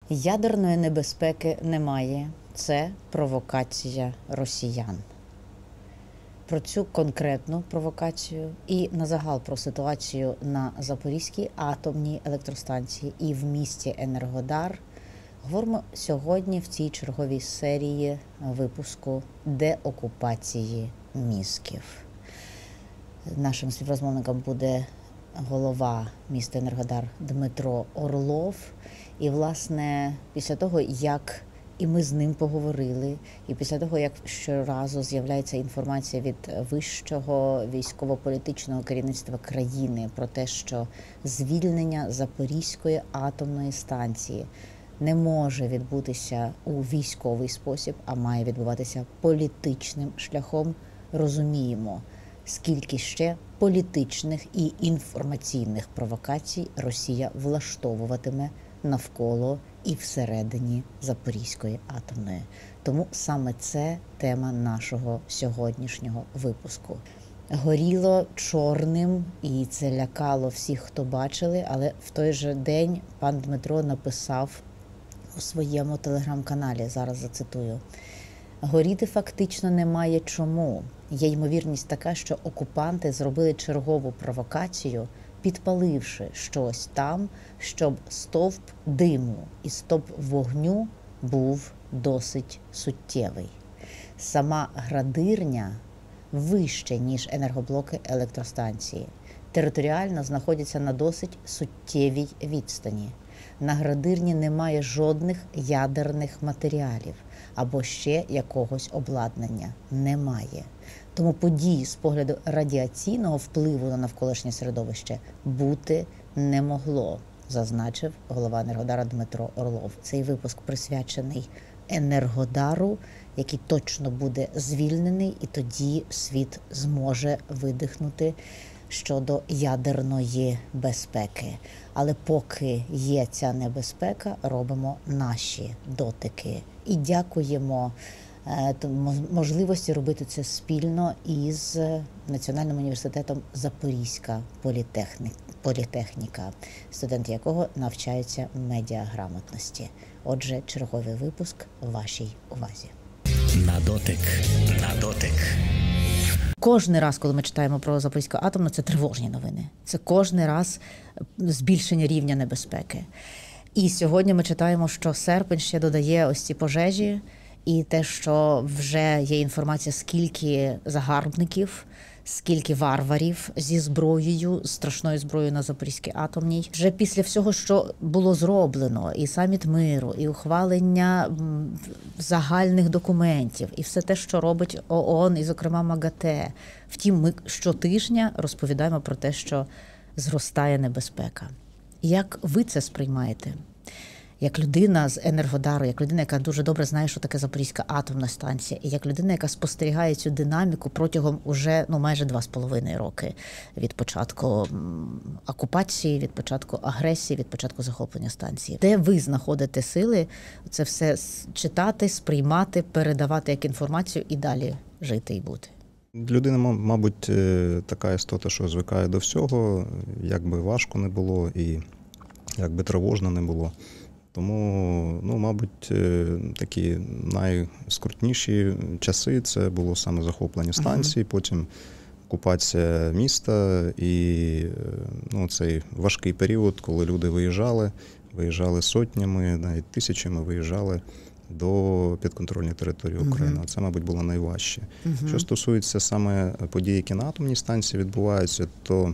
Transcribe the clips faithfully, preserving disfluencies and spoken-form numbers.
Ядерної небезпеки немає. Це провокація росіян. Про цю конкретну провокацію і назагал про ситуацію на Запорізькій атомній електростанції і в місті Енергодар говоримо сьогодні в цій черговій серії випуску деокупації мізків. Нашим співрозмовником буде голова міста Енергодар Дмитро Орлов. І, власне, після того, як і ми з ним поговорили, і після того, як щоразу з'являється інформація від вищого військово-політичного керівництва країни про те, що звільнення Запорізької атомної станції не може відбутися у військовий спосіб, а має відбуватися політичним шляхом, розуміємо, скільки ще політичних і інформаційних провокацій Росія влаштовуватиме навколо і всередині Запорізької атомної. Тому саме це тема нашого сьогоднішнього випуску. Горіло чорним, і це лякало всіх, хто бачили, але в той же день пан Дмитро написав у своєму телеграм-каналі, зараз зацитую: «Горіти фактично немає чому. Є ймовірність така, що окупанти зробили чергову провокацію, підпаливши щось там, щоб стовп диму і стовп вогню був досить суттєвий. Сама градирня вище, ніж енергоблоки електростанції. Територіально знаходяться на досить суттєвій відстані. На градирні немає жодних ядерних матеріалів або ще якогось обладнання. Немає. Тому подій з погляду радіаційного впливу на навколишнє середовище бути не могло», зазначив голова Енергодара Дмитро Орлов. Цей випуск присвячений Енергодару, який точно буде звільнений, і тоді світ зможе видихнути щодо ядерної безпеки. Але поки є ця небезпека, робимо наші дотики. І дякуємо можливості робити це спільно із Національним університетом Запорізька політехніка, студенти якого навчаються медіаграмотності. Отже, черговий випуск в вашій увазі. На дотик, на дотик. Кожний раз, коли ми читаємо про Запорізьку атомну, це тривожні новини. Це кожний раз збільшення рівня небезпеки. І сьогодні ми читаємо, що серпень ще додає ось ці пожежі, і те, що вже є інформація, скільки загарбників, скільки варварів зі зброєю, з страшною зброєю на Запорізькій атомній. Вже після всього, що було зроблено, і саміт миру, і ухвалення загальних документів, і все те, що робить ООН, і, зокрема, МАГАТЕ. Втім, ми щотижня розповідаємо про те, що зростає небезпека. Як ви це сприймаєте? Як людина з Енергодару, як людина, яка дуже добре знає, що таке Запорізька атомна станція, і як людина, яка спостерігає цю динаміку протягом уже ну, майже два з половиною роки від початку окупації, від початку агресії, від початку захоплення станції. Де ви знаходите сили це все читати, сприймати, передавати як інформацію і далі жити і бути? Людина, мабуть, така істота, що звикає до всього, як би важко не було і як би тривожно не було. Тому, ну, мабуть, такі найскрутніші часи – це було саме захоплення станції, uh-huh. потім окупація міста і ну, цей важкий період, коли люди виїжджали, виїжджали сотнями, навіть тисячами виїжджали до підконтрольної території України. Uh-huh. Це, мабуть, було найважче. Uh-huh. Що стосується саме подій, які на атомній станції відбуваються, то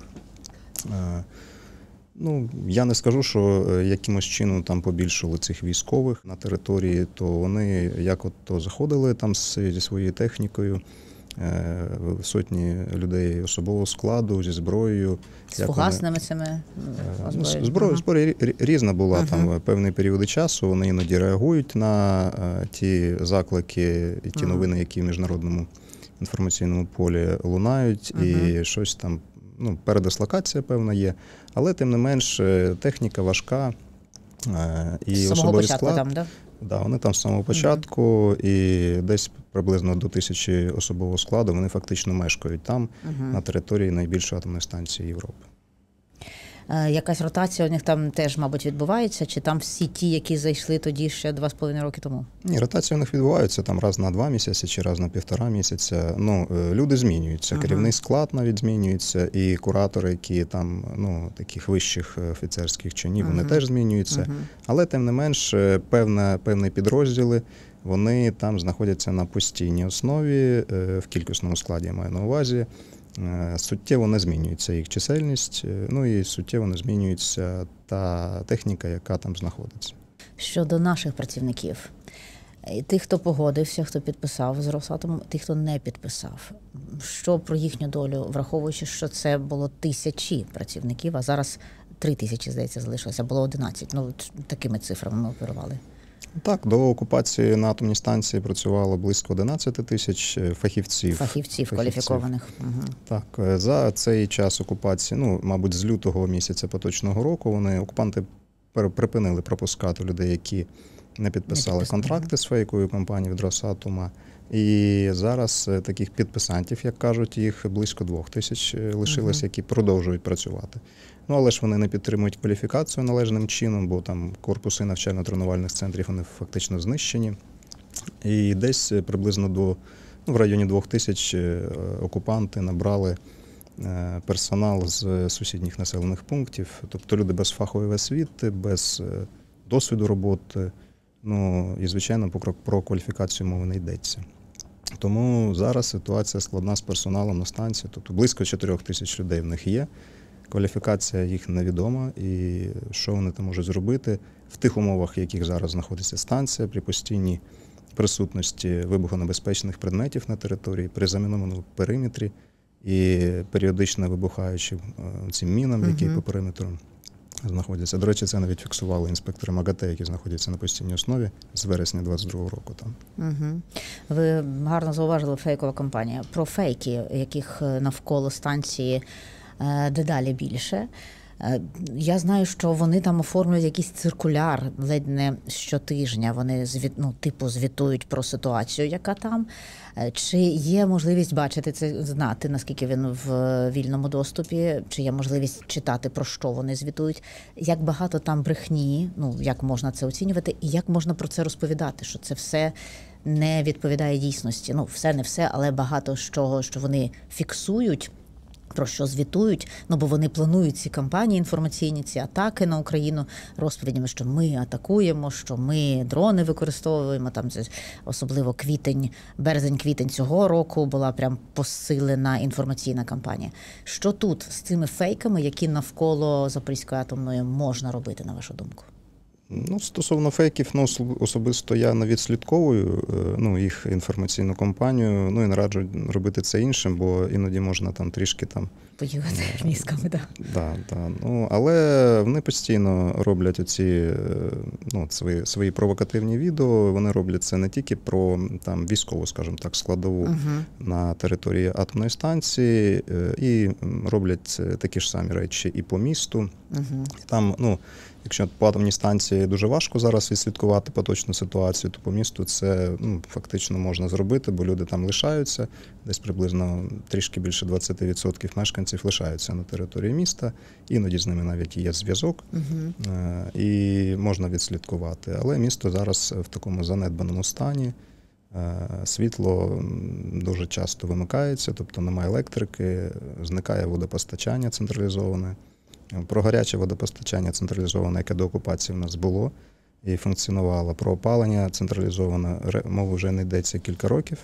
ну, я не скажу, що якимось чином там побільшили цих військових на території, то вони як от то заходили там зі своєю технікою, сотні людей особового складу, зі зброєю. З фугасними цими зброєю? Зброя, зброя різна була, uh-huh. там певні періоди часу, вони іноді реагують на ті заклики і ті uh-huh. новини, які в міжнародному інформаційному полі лунають, uh-huh. і щось там, ну, передислокація певна є, але тим не менш техніка важка і з особовий початку склад. Там, да? Да, вони там з самого початку, mm-hmm. і десь приблизно до тисячі особового складу вони фактично мешкають там, mm-hmm. на території найбільшої атомної станції Європи. Е, Якась ротація у них там теж, мабуть, відбувається? Чи там всі ті, які зайшли тоді ще два з половиною роки тому? Ні, ротації у них відбуваються там раз на два місяці чи раз на півтора місяця. Ну, е, люди змінюються, Ага. керівний склад навіть змінюється, і куратори, які там, ну, таких вищих е, офіцерських чинів, вони Ага. теж змінюються. Ага. Але, тим не менш, е, певна, певні підрозділи, вони там знаходяться на постійній основі, е, в кількісному складі я маю на увазі. Е, Суттєво не змінюється їх чисельність, е, ну і суттєво не змінюється та техніка, яка там знаходиться. Щодо наших працівників, е, тих, хто погодився, хто підписав з Росатомом, тих, хто не підписав. Що про їхню долю, враховуючи, що це було тисячі працівників, а зараз три тисячі, здається, залишилося, було одинадцять. Ну, такими цифрами ми оперували. Так, до окупації на атомній станції працювало близько одинадцять тисяч фахівців. Фахівців, кваліфікованих. Угу. Так, за цей час окупації, ну, мабуть, з лютого місяця поточного року, вони, окупанти, пер- припинили пропускати людей, які не підписали підписали. контракти з фейковою компанією від Росатома. І зараз е, таких підписантів, як кажуть, їх близько двох тисяч е, лишилось, Мгм. які продовжують працювати. Ну, але ж вони не підтримують кваліфікацію належним чином, бо там корпуси навчально-тренувальних центрів, вони фактично знищені. І десь е, приблизно до, ну, в районі двох тисяч е, окупанти набрали е, персонал з сусідніх населених пунктів, тобто люди без фахової освіти, без е, досвіду роботи. Ну і, звичайно, про, про кваліфікацію мови не йдеться. Тому зараз ситуація складна з персоналом на станції, тобто близько чотирьох тисяч людей в них є. Кваліфікація їх невідома, і що вони там можуть зробити в тих умовах, в яких зараз знаходиться станція, при постійній присутності вибухонебезпечних предметів на території, при замінованому периметрі і періодично вибухаючи е, цим мінам, які Мгм. по периметру знаходяться. До речі, це навіть фіксували інспектори МАГАТЕ, які знаходяться на постійній основі з вересня двадцять другого року там. Угу. Ви гарно зауважили фейкова компанія. Про фейки, яких е, навколо станції е, дедалі більше. Е, Я знаю, що вони там оформлюють якийсь циркуляр ледь не щотижня. Вони звіт, ну, типу звітують про ситуацію, яка там. Е, Чи є можливість бачити це, знати, наскільки він в вільному доступі, чи є можливість читати, про що вони звітують, як багато там брехні, ну, як можна це оцінювати, і як можна про це розповідати, що це все не відповідає дійсності. Ну, все не все, але багато з чого, що вони фіксують, про що звітують, ну бо вони планують ці кампанії інформаційні, ці атаки на Україну розповідями, що ми атакуємо, що ми дрони використовуємо. Там це особливо квітень, березень-квітень цього року була прям посилена інформаційна кампанія. Що тут з цими фейками, які навколо Запорізької атомної можна робити, на вашу думку? Ну, стосовно фейків, ну, особ- особисто я не відслідковую е, ну, їх інформаційну кампанію, ну і не раджу робити це іншим, бо іноді можна там трішки там. Поїхати мізками, так. Да, да, ну, але вони постійно роблять оці е, ну, свої, свої провокативні відео. Вони роблять це не тільки про там військову, скажімо так, складову Угу. на території атомної станції, е, і м, роблять е, такі ж самі речі і по місту. Угу. Там, ну, якщо по атомній станції дуже важко зараз відслідкувати поточну ситуацію, то по місту це, ну, фактично можна зробити, бо люди там лишаються. Десь приблизно трішки більше двадцять відсотків мешканців лишаються на території міста. Іноді з ними навіть є зв'язок, Угу. е, і можна відслідкувати. Але місто зараз в такому занедбаному стані. Е, Світло м, дуже часто вимикається, тобто немає електрики, зникає водопостачання централізоване. Про гаряче водопостачання централізоване, яке до окупації в нас було і функціонувало. Про опалення централізоване ре- мова вже не йдеться кілька років.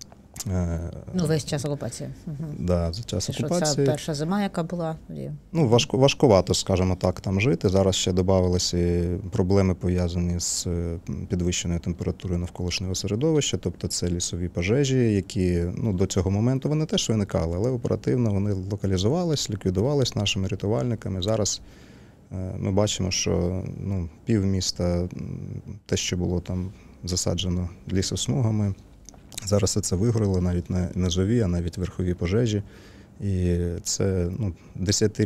Е, Ну, весь час окупації. Угу. да, за час Це що, ця окупації. перша зима, яка була тоді? Ну, важко, важкувато, скажімо так, там жити. Зараз ще додавалися і проблеми, пов'язані з е, підвищеною температурою навколишнього середовища, тобто це лісові пожежі, які, ну, до цього моменту вони теж виникали, але оперативно вони локалізувались, ліквідувались нашими рятувальниками. Зараз е, ми бачимо, що, ну, пів міста, м, те, що було там засаджено лісосмугами, зараз все це вигоріло, навіть не низові, а навіть верхові пожежі. І це, ну,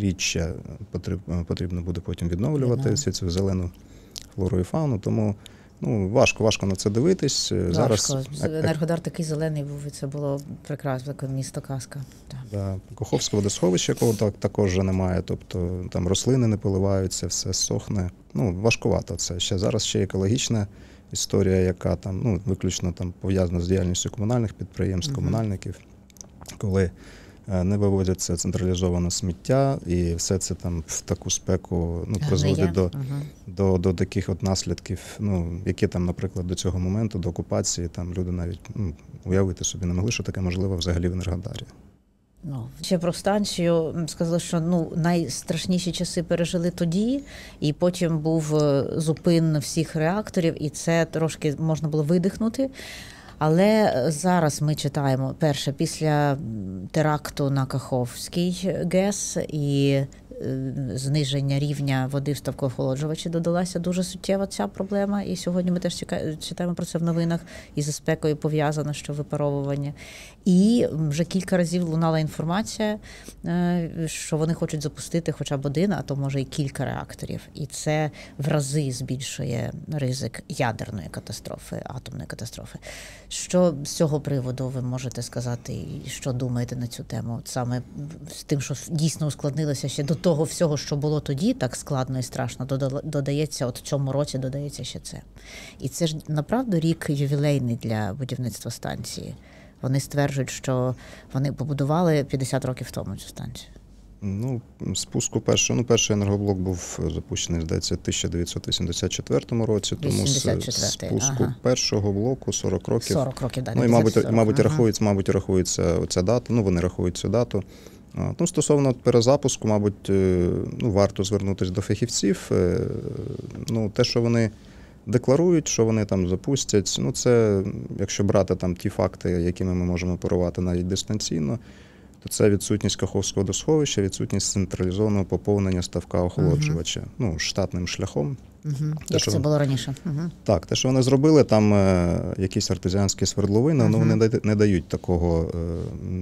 десятиріччя потрібно, потрібно буде потім відновлювати Відновлювати. всю цю зелену флору і фауну. Тому Ну, важко, важко на це дивитись. Зараз Важко. Енергодар такий зелений був, і це було прекрасно, таке місто казка. Так. Да. Каховське водосховище, якого так, також вже немає, тобто там рослини не поливаються, все сохне. Ну, важкувато це. Ще зараз ще екологічна історія, яка там, ну, виключно там пов'язана з діяльністю комунальних підприємств, комунальників, коли не вивозяться централізовано сміття, і все це там в таку спеку, ну, призводить до, Угу. до, до таких от наслідків, ну, які там, наприклад, до цього моменту, до окупації, там люди навіть, ну, уявити собі не могли, що таке можливо взагалі в Енергодарі. Ну, ще про станцію сказали, що ну найстрашніші часи пережили тоді, і потім був зупин всіх реакторів, і це трошки можна було видихнути. Але зараз ми читаємо, перше, після теракту на Каховський ГЕС і зниження рівня води в ставкоохолоджувачі додалася дуже суттєва ця проблема. І сьогодні ми теж читаємо про це в новинах, і з спекою пов'язано, що випаровування. І вже кілька разів лунала інформація, що вони хочуть запустити хоча б один, а то може і кілька реакторів. І це в рази збільшує ризик ядерної катастрофи, атомної катастрофи. Що з цього приводу ви можете сказати, і що думаєте на цю тему? Саме з тим, що дійсно ускладнилося ще до того всього, що було тоді, так складно і страшно, додається, от в цьому році додається ще це. І це ж, направду, рік ювілейний для будівництва станції. Вони стверджують, що вони побудували п'ятдесят років тому цю станцію. Ну, спуску першого, ну, перший енергоблок був запущений, здається, в тисяча дев'ятсот вісімдесят четвертому році, тому з спуску ага. першого блоку сорок років. сорок років, да, ну, і, мабуть, сорок, мабуть, ага. рахується, мабуть, рахується ця дата, ну, вони рахують цю дату. Ну, стосовно перезапуску, мабуть, ну, варто звернутися до фахівців. Ну, те, що вони декларують, що вони там запустять, ну, це, якщо брати там ті факти, якими ми можемо оперувати навіть дистанційно, то це відсутність Каховського водосховища, відсутність централізованого поповнення ставка охолоджувача, uh-huh. ну, штатним шляхом. Uh-huh. Те, Як це вони... було раніше? Uh-huh. Так, те, що вони зробили, там е, якісь артезіанські свердловини, uh-huh. ну, вони не дають такого, е,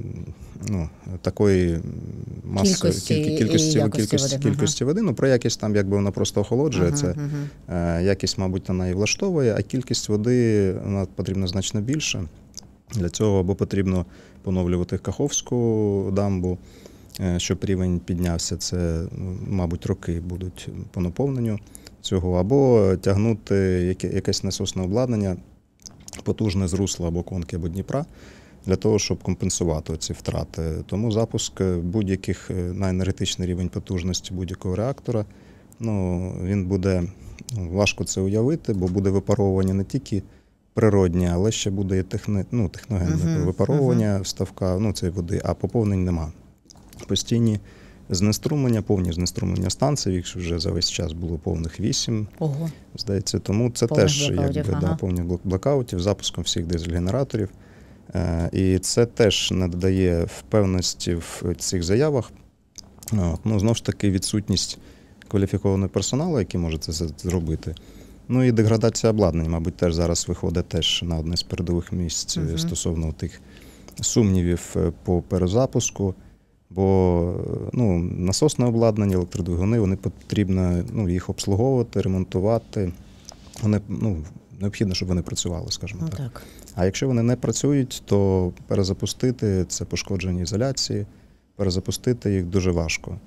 ну, такої маси, кількості, кіль, кількості, якості, кількості, води. кількості uh-huh. води. Ну, про якість там, якби вона просто охолоджує, uh-huh. це uh-huh. Е, якість, мабуть, вона і влаштовує, а кількість води, вона потрібна значно більше. Для цього або потрібно поновлювати Каховську дамбу, щоб рівень піднявся. Це, мабуть, роки будуть по наповненню цього, або тягнути якесь насосне обладнання, потужне з русла або конки, або Дніпра, для того, щоб компенсувати ці втрати. Тому запуск будь-яких на енергетичний рівень потужності будь-якого реактора, ну, він буде, важко це уявити, бо буде випаровування не тільки природні, але ще буде і техни, ну, техногенне uh-huh, випаровування uh-huh. ставка, ну, цієї води, а поповнень нема. Постійні знеструмлення, повні знеструмлення станцій, їх вже за весь час було повних вісім, Ого. здається. Тому це повних теж якби, ага. да, повні блокаутів, запуском всіх дизель-генераторів. Е, і це теж не додає впевненості в цих заявах. От, ну, знову ж таки, відсутність кваліфікованого персоналу, який може це зробити. Ну і деградація обладнання, мабуть, теж зараз виходить теж на одне з передових місць uh-huh. стосовно тих сумнівів по перезапуску. Бо, ну, насосне обладнання, електродвигуни, вони потрібно, ну, їх обслуговувати, ремонтувати. Вони, ну, необхідно, щоб вони працювали, скажімо ну, так. так. А якщо вони не працюють, то перезапустити – це пошкодження ізоляції, перезапустити їх дуже важко.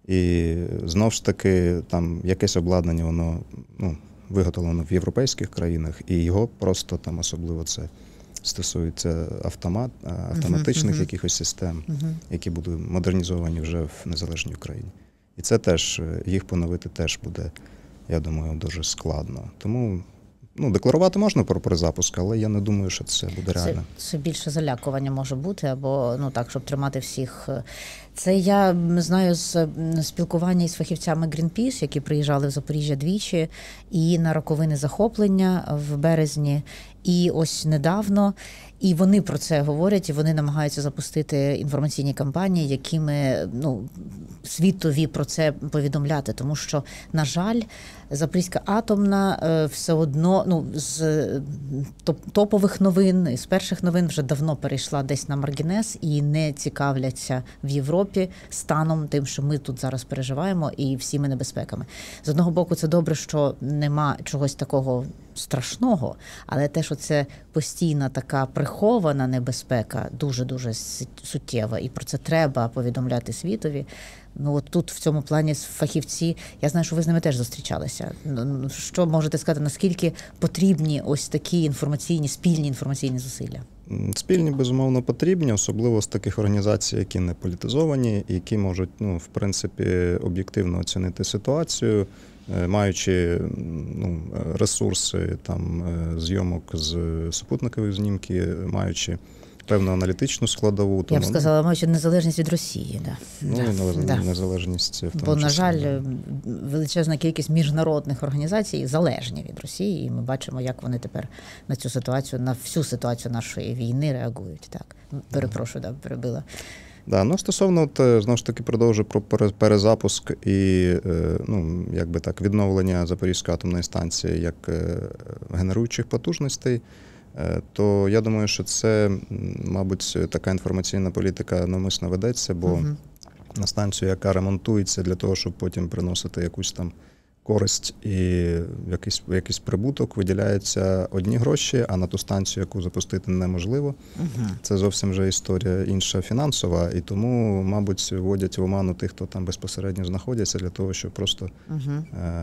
І знову ж таки, там якесь обладнання, воно, ну, виготовлено в європейських країнах, і його просто там, особливо це стосується автомат, автоматичних uh-huh, якихось систем, uh-huh. які будуть модернізовані вже в незалежній Україні. І це теж, їх поновити теж буде, я думаю, дуже складно. Тому, ну, декларувати можна про перезапуск, але я не думаю, що це буде реально. Це, це більше залякування може бути, або, ну, так, щоб тримати всіх. Це я знаю з спілкування із фахівцями Greenpeace, які приїжджали в Запоріжжя двічі, і на роковини захоплення в березні, і ось недавно. І вони про це говорять, і вони намагаються запустити інформаційні кампанії, якими, ну, світові про це повідомляти. Тому що, на жаль, Запорізька атомна все одно, ну, з топових новин, з перших новин вже давно перейшла десь на маргінез і не цікавляться в Європі станом тим, що ми тут зараз переживаємо, і всіми небезпеками. З одного боку, це добре, що нема чогось такого страшного, але те, що це постійна така прихована небезпека, дуже-дуже суттєва, і про це треба повідомляти світові. Ну, от тут в цьому плані фахівці, я знаю, що ви з ними теж зустрічалися. Що можете сказати, наскільки потрібні ось такі інформаційні, спільні інформаційні зусилля? Спільні, безумовно, потрібні, особливо з таких організацій, які не політизовані, які можуть, ну, в принципі, об'єктивно оцінити ситуацію, маючи, ну, ресурси там зйомок з супутникових знімків, маючи певну аналітичну складову. Тому, я б сказала, маючи незалежність від Росії. Да. Ну, да. і да. незалежність в тому Бо, на числі. жаль, величезна кількість міжнародних організацій залежні від Росії, і ми бачимо, як вони тепер на цю ситуацію, на всю ситуацію нашої війни реагують. Так, перепрошую, да, перебила. Да, ну, стосовно, от, знову ж таки, продовжую про перезапуск і, ну, якби так, відновлення Запорізької атомної станції як генеруючих потужностей, то я думаю, що це, мабуть, така інформаційна політика навмисно ведеться, бо uh-huh. на станцію, яка ремонтується для того, щоб потім приносити якусь там користь і якийсь, якийсь прибуток, виділяються одні гроші, а на ту станцію, яку запустити неможливо. Uh-huh. Це зовсім вже історія інша фінансова, і тому, мабуть, вводять в оману тих, хто там безпосередньо знаходяться, для того, щоб просто uh-huh.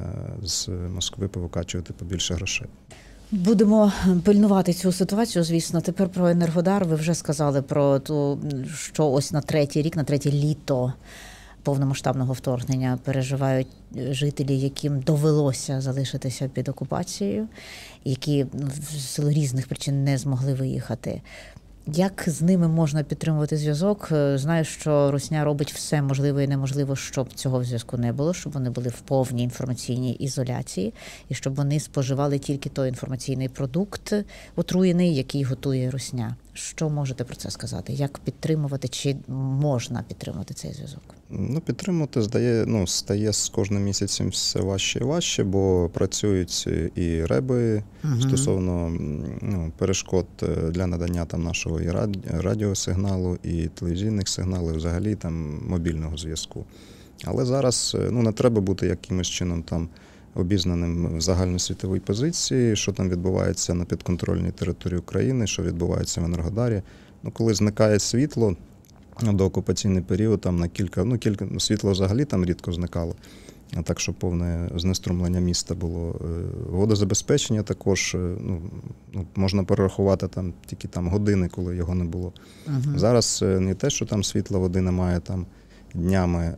з Москви повикачувати побільше грошей. Будемо пильнувати цю ситуацію, звісно. Тепер про Енергодар. Ви вже сказали про ту, що ось на третій рік, на третє літо повномасштабного вторгнення переживають жителі, яким довелося залишитися під окупацією, які з силу різних причин не змогли виїхати. Як з ними можна підтримувати зв'язок? Знаю, що Русня робить все можливе і неможливе, щоб цього зв'язку не було, щоб вони були в повній інформаційній ізоляції і щоб вони споживали тільки той інформаційний продукт отруєний, який готує Русня. Що можете про це сказати? Як підтримувати, чи можна підтримувати цей зв'язок? Ну, підтримувати здає, ну, стає з кожним місяцем все важче і важче, бо працюють і реби угу. стосовно, ну, перешкод для надання там нашого і радіосигналу, і телевізійних сигналів, взагалі там мобільного зв'язку. Але зараз, ну, не треба бути якимось чином там обізнаним в загальносвітовій позиції, що там відбувається на підконтрольній території України, що відбувається в Енергодарі. Ну, коли зникає світло, до окупаційний період там на кілька, ну, кілька, світло взагалі там рідко зникало, а так, що повне знеструмлення міста було. Водозабезпечення також, ну, можна перерахувати там тільки там години, коли його не було. Угу. Зараз не те, що там світла, води немає там днями,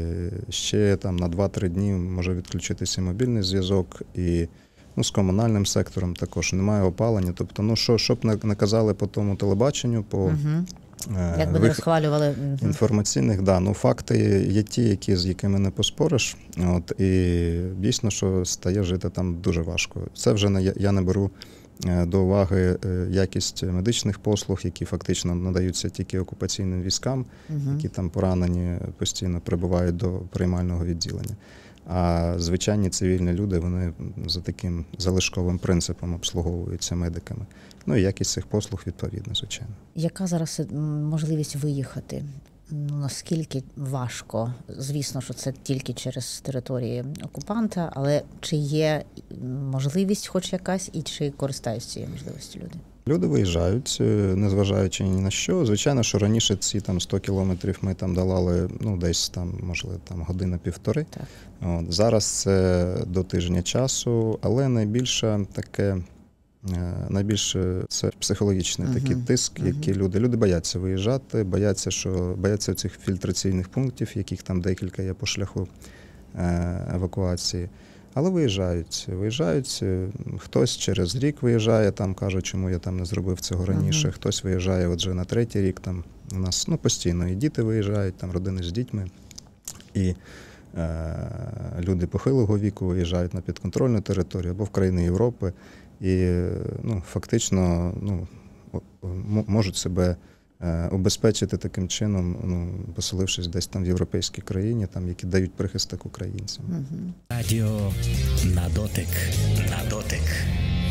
ще там на два-три дні може відключитися мобільний зв'язок, і, ну, з комунальним сектором також немає опалення. Тобто, ну, що, щоб не казали по тому телебаченню, по угу. Як би не розхвалювали. Інформаційних, да, ну, факти є ті, які, з якими не поспориш. От, і дійсно, що стає жити там дуже важко. Це вже не, я не беру до уваги якість медичних послуг, які фактично надаються тільки окупаційним військам, угу. які там поранені постійно прибувають до приймального відділення. А звичайні цивільні люди, вони за таким залишковим принципом обслуговуються медиками. Ну і якість цих послуг відповідна, звичайно. Яка зараз можливість виїхати? Ну, наскільки важко? Звісно, що це тільки через території окупанта, але чи є можливість хоч якась і чи користаються цією можливістю люди? Люди виїжджають, незважаючи ні на що. Звичайно, що раніше ці там сто кілометрів ми там долали, ну, десь там, можливо, там година-півтори. От, зараз це до тижня часу, але найбільше таке, найбільше це психологічний uh-huh. такий тиск, uh-huh. який люди, люди бояться виїжджати, бояться, що бояться цих фільтраційних пунктів, яких там декілька є по шляху евакуації. Але виїжджають, виїжджають, хтось через рік виїжджає, там каже, чому я там не зробив цього раніше, uh-huh. хтось виїжджає отже на третій рік, там у нас, ну, постійно і діти виїжджають, там родини з дітьми, і е, люди похилого віку виїжджають на підконтрольну територію або в країни Європи, і, ну, фактично, ну, можуть себе обезпечити таким чином, ну, поселившись десь там в європейській країні, там, які дають прихисток українцям. Радіо на дотик, на дотик.